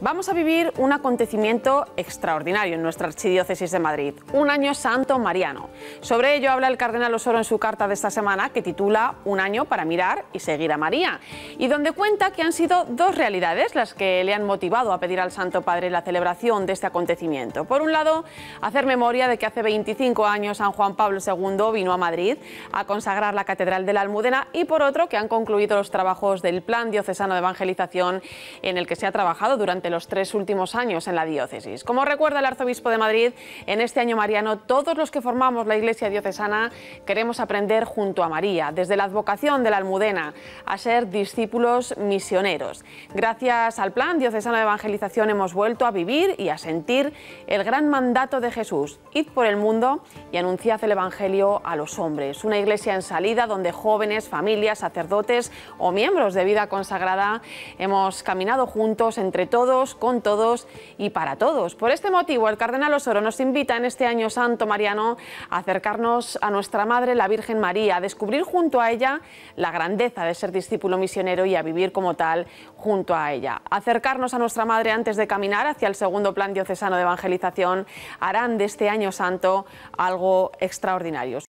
Vamos a vivir un acontecimiento extraordinario en nuestra Archidiócesis de Madrid, un año santo mariano. Sobre ello habla el cardenal Osoro en su carta de esta semana, que titula Un año para mirar y seguir a María, y donde cuenta que han sido dos realidades las que le han motivado a pedir al Santo Padre la celebración de este acontecimiento. Por un lado, hacer memoria de que hace 25 años San Juan Pablo II vino a Madrid a consagrar la Catedral de la Almudena, y por otro, que han concluido los trabajos del Plan Diocesano de Evangelización, en el que se ha trabajado durante los 3 últimos años en la diócesis. Como recuerda el arzobispo de Madrid, en este año mariano todos los que formamos la Iglesia diocesana queremos aprender junto a María, desde la advocación de la Almudena, a ser discípulos misioneros. Gracias al Plan Diocesano de Evangelización hemos vuelto a vivir y a sentir el gran mandato de Jesús: id por el mundo y anunciad el Evangelio a los hombres. Una iglesia en salida donde jóvenes, familias, sacerdotes o miembros de vida consagrada hemos caminado juntos, entre todos, con todos y para todos. Por este motivo, el cardenal Osoro nos invita en este año santo mariano a acercarnos a nuestra Madre, la Virgen María, a descubrir junto a ella la grandeza de ser discípulo misionero y a vivir como tal junto a ella. Acercarnos a nuestra Madre antes de caminar hacia el segundo Plan Diocesano de Evangelización harán de este año santo algo extraordinario.